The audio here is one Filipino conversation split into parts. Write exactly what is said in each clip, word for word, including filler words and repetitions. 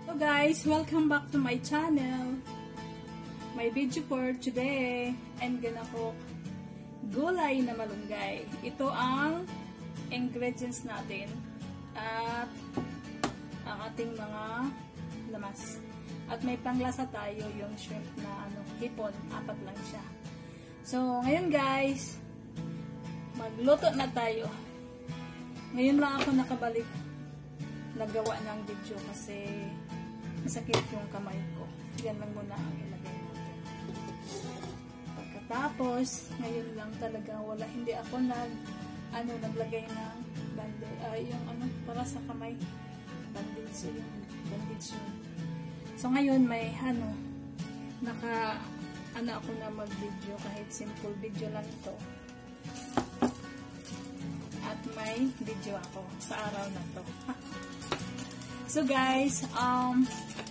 Hello guys, welcome back to my channel. My video for today, I'm gonna cook gulay na malunggay. Ito ang ingredients natin at ang ating mga lamas. At may panglasa tayo, yung shrimp na ano, hipon, apat lang siya. So, ngayon guys, magluto na tayo. Ngayon lang ako nakabalik nagawa ng video kasi masakit yung kamay ko. Yan lang muna ang ilagay natin. Pagkatapos, ngayon lang talaga wala, hindi ako nag ano, naglagay ng bandage, uh, yung ano, para sa kamay. Bandage yun. Bandage yun. So ngayon may ano, naka ano ako na mag-video kahit simple video lang ito. At may video ako sa araw na to. So guys, um,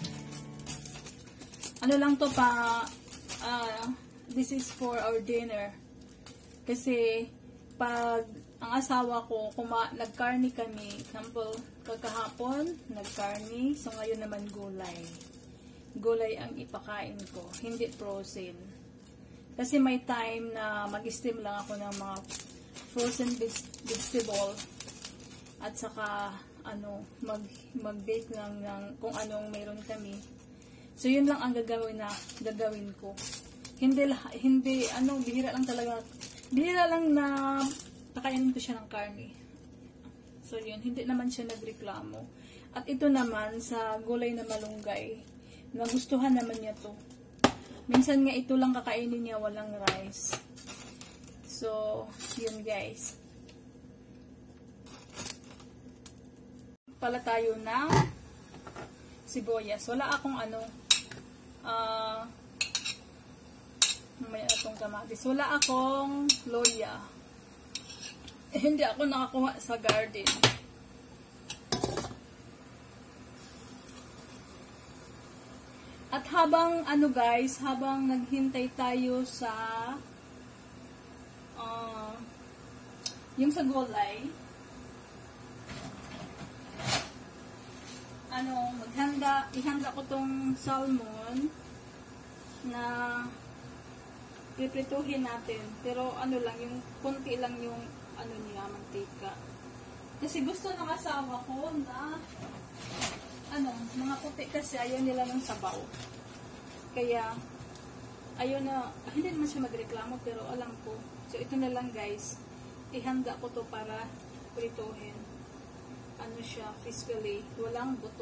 ano lang to pa, uh, this is for our dinner. Kasi, pag ang asawa ko, kuma, nagkarni kami, example, kagahapon, nagkarni, so ngayon naman gulay. Gulay ang ipakain ko, hindi frozen. Kasi may time na mag-steam lang ako ng mga frozen vegetable at saka ano, mag, mag-bake lang ng kung anong meron kami. So, yun lang ang gagawin na, gagawin ko. Hindi, hindi, ano, bihira lang talaga, bihira lang na pakainin ko siya ng karne. So, yun, hindi naman siya nagreklamo. At ito naman, sa gulay na malunggay, nagustuhan naman niya to. Minsan nga ito lang kakainin niya, walang rice. So, yun guys. Pala tayo ng sibuyas. Wala akong ano, ah, uh, may atong kamatis. Wala akong loya. Eh, hindi ako nakakuha sa garden. At habang ano guys, habang naghintay tayo sa uh, yung sa gulay, ano, maghanda, ihanda ko tong salmon na piprituhin natin. Pero ano lang, yung kunti lang yung ano niya, mantika. Kasi gusto ng asawa ko na ano, mga puti kasi ayaw nila ng sabaw. Kaya ayaw na, hindi naman siya magreklamo pero alam ko. So ito na lang guys, ihanda ko to para prituhin. Ano siya, fish fillet, walang buto.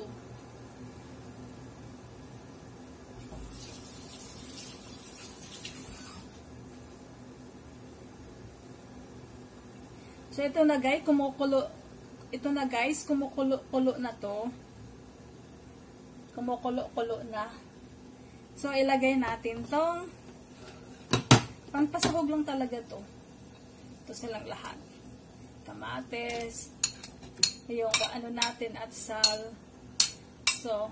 So ito na guys, kumukulo, ito na guys, kumukulo-kulo na to. Kumukulo-kulo na. So ilagay natin tong pangpasahog lang talaga to. Ito silang lahat. Kamates, yung ano natin at sal. So,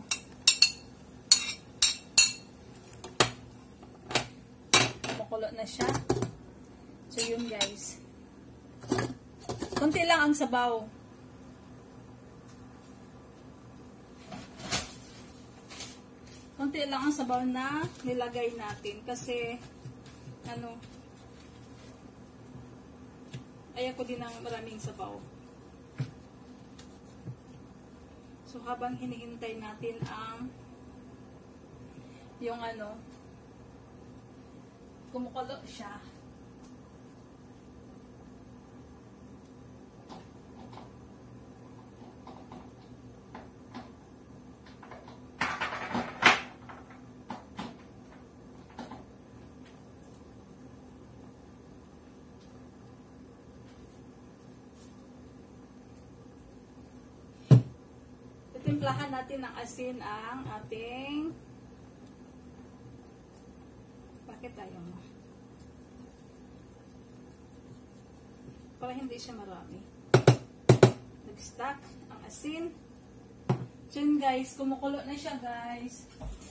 makulo na siya. So, yun guys. Kunti lang ang sabaw. Kunti lang ang sabaw na nilagay natin. Kasi, ano, ayaw ko din ng maraming sabaw. So, habang hinihintay natin ang yung ano, kumukulo siya. Timplahan natin ng asin ang ating bakit tayo mo para hindi siya marami. Nag-stack ang asin. So yun guys, kumukulo na siya guys.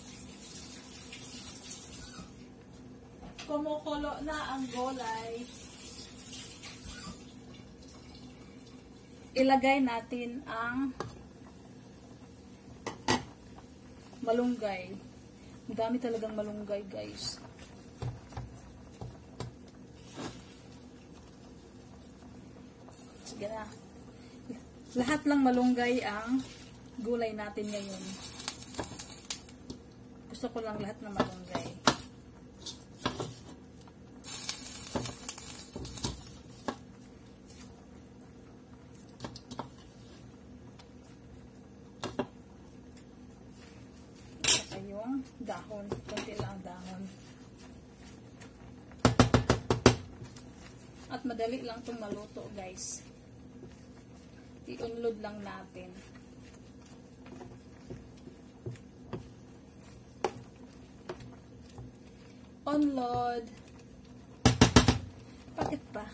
Kumukulo na ang gulay. ilagay natin ang malunggay. Ang dami talagang malunggay, guys. Sige na. Lahat lang malunggay ang gulay natin ngayon. Gusto ko lang lahat na malunggay. Saka yung dahon. Kunti lang dahon. At madali lang itong maluto, guys. I-unload lang natin. Unload. Bakit pa?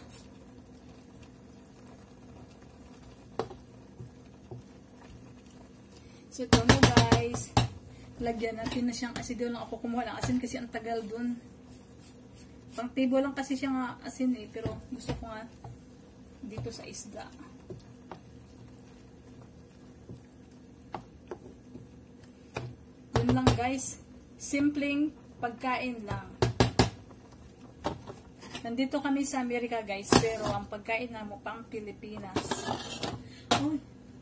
So, ito na guys. Lagyan natin na siyang asin. Doon lang ako kumuha ng asin kasi ang tagal dun. Pang tibo lang kasi siya nga asin eh. Pero gusto ko nga dito sa isda. Yun lang guys. Simpleng pagkain lang. Nandito kami sa Amerika guys. Pero ang pagkain na mo pang Pilipinas. Uy.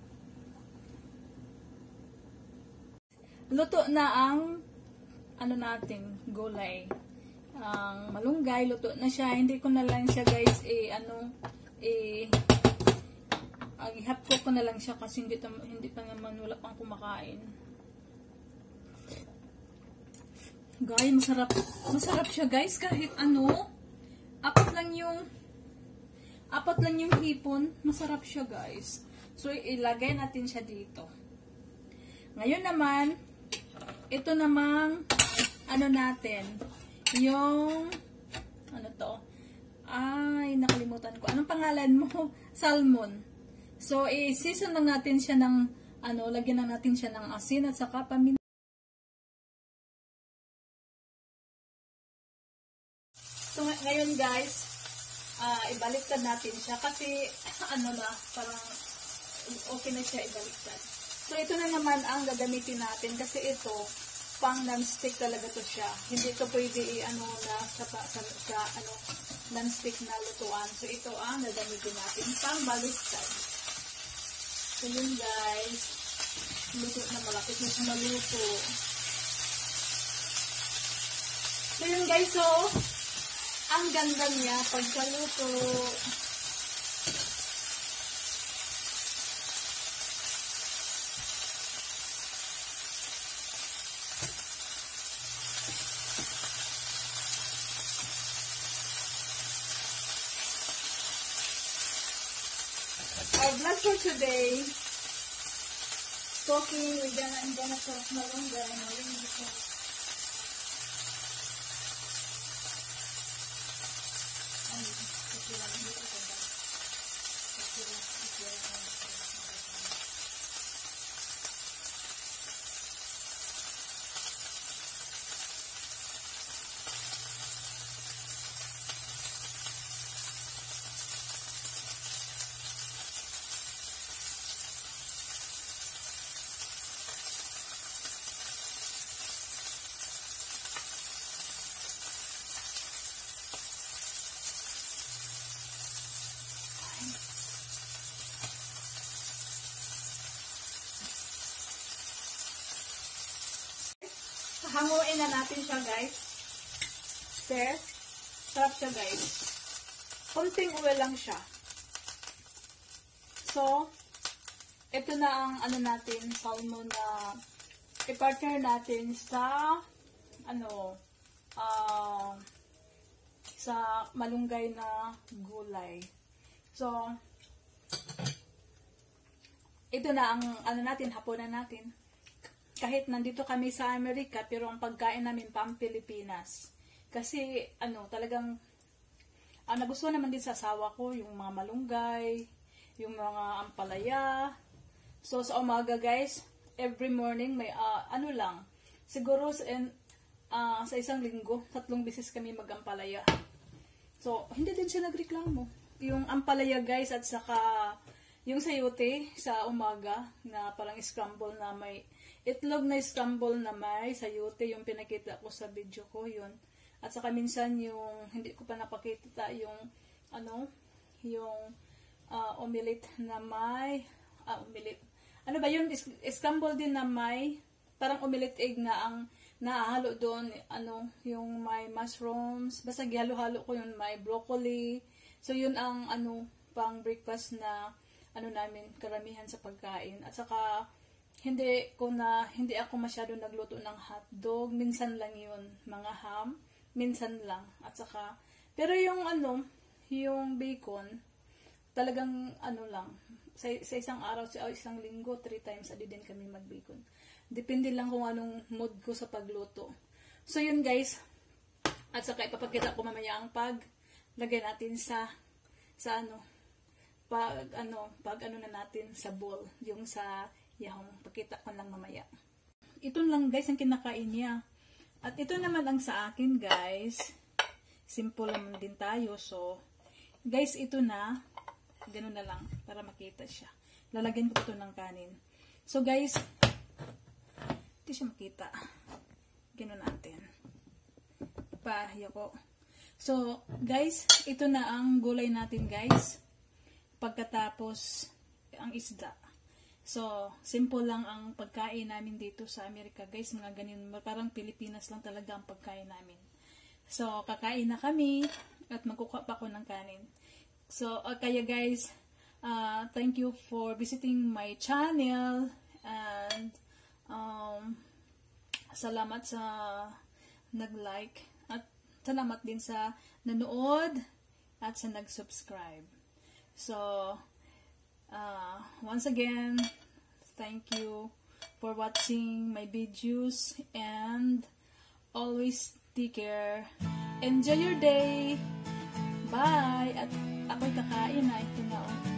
Luto na ang ano natin, gulay. Ang malunggay, luto na siya. Hindi ko na lang siya guys, eh, ano, eh, ihapko ko na lang siya kasi hindi, hindi pa naman wala pang kumakain. Guys, masarap. Masarap siya guys kahit ano. Apat lang yung, apat lang yung hipon. Masarap siya guys. So, ilagay natin siya dito. Ngayon naman, ito namang, ano natin, yung, ano to, ay, nakalimutan ko. Anong pangalan mo? Salmon. So, i-season lang natin siya ng, ano, lagyan lang natin siya ng asin at saka paminta. So, ngayon guys, uh, ibaliktad natin siya kasi, ano na, parang, okay na siya ibaliktad. So, ito na naman ang gagamitin natin kasi ito, pang non-stick talaga to siya. Hindi ito pwede i-ano na sa, sa, sa ano, non-stick na lutuan. So, ito ang gagamitin natin pang baliktad. So, yun guys. Luto na, malapit na siya maluto. So, yun guys, so, ang ganda niya pagkaluto. Our vlog for today, cooking with Dana and Dana for malunggay and malunggay. Hanguin na natin siya guys. Sir, sarap siya guys. Konting oil lang siya. So, ito na ang ano natin, salmon na i-partner natin sa ano, uh, sa malunggay na gulay. So, ito na ang ano natin, hapunan natin. Kahit nandito kami sa Amerika, pero ang pagkain namin pang Pilipinas. Kasi, ano, talagang, ang nagustuhan naman din sa asawa ko, yung mga malunggay, yung mga ampalaya. So, sa umaga, guys, every morning, may, uh, ano lang, siguro, uh, sa isang linggo, tatlong beses kami mag-ampalaya. So, hindi din siya nagreklamo. Yung ampalaya, guys, at saka, yung sayote sa umaga, na parang scramble na may itlog na scramble na may sayote, yung pinakita ko sa video ko, yun. At saka minsan yung, hindi ko pa napakita yung, ano, yung uh, omelette na may, ah, omelette. Ano ba yun? Scramble din na may, parang omelette egg na ang naahalo doon, ano, yung may mushrooms, basta gihalo-halo ko yun, may broccoli. So yun ang, ano, pang breakfast na, ano namin, karamihan sa pagkain. At saka, hindi ko na, hindi ako masyado nagluto ng hotdog. Minsan lang yun, mga ham. Minsan lang. At saka, pero yung ano, yung bacon, talagang ano lang, sa, sa isang araw, sa isang linggo, three times a day din kami mag-bacon. Depende lang kung anong mood ko sa pagluto. So yun guys, at saka ipapakita ko mamaya ang paglagay natin sa, sa ano, pag ano, pag ano na natin sa bowl, yung sa yahong, pakita ko lang mamaya. Ito lang guys ang kinakain niya. At ito naman ang sa akin guys, simple lang din tayo. So guys, ito na, ganun na lang para makita siya. Lalagyan ko ito ng kanin. So guys, hindi siya makita. Ganun natin. Pahiya ko. So guys, ito na ang gulay natin guys. Pagkatapos ang isda. So, simple lang ang pagkain namin dito sa Amerika, guys. Mga ganyan, parang Pilipinas lang talaga ang pagkain namin. So, kakain na kami at magkukuha pa ako ng kanin. So, uh, kaya guys, uh, thank you for visiting my channel and um, salamat sa nag-like at salamat din sa nanood at sa nag-subscribe. So, Uh, once again, thank you for watching my videos and always take care. Enjoy your day. Bye. At ako'y kakain na. Ito na. Oh.